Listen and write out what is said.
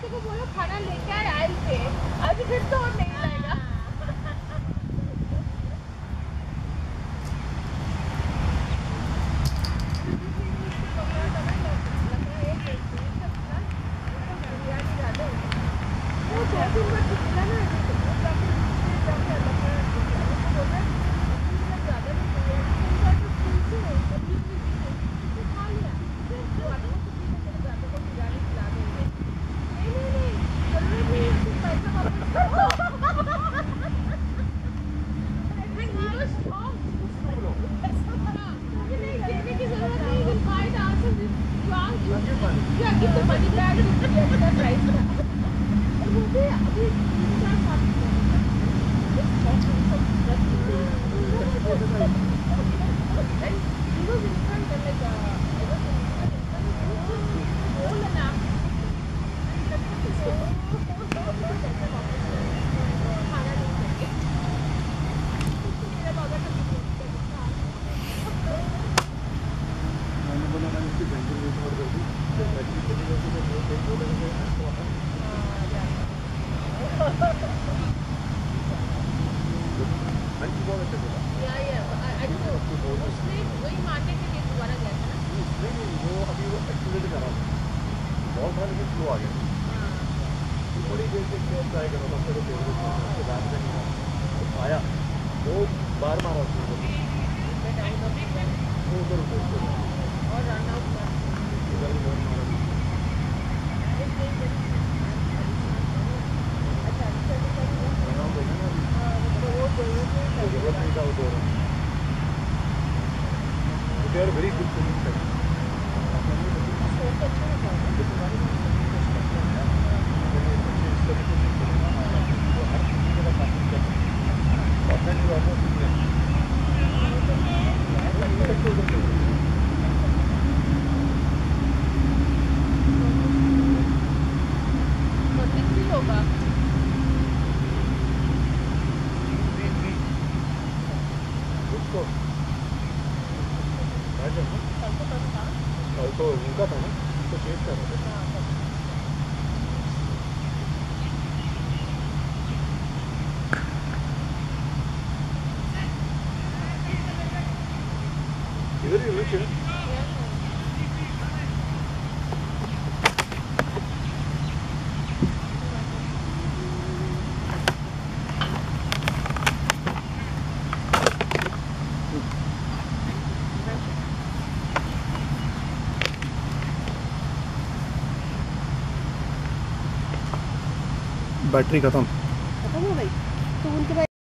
बच्चे को बोलो खाना लेके आए आइल पे, अभी फिर तो और नहीं लाएगा। Yeah, give the money back. Get the price back. आया वो बार मारा they are very good swimming. तो उनका था ना तो चेक कर रहे थे इधर ही लुक है बैटरी खत्म हो गई तो उनके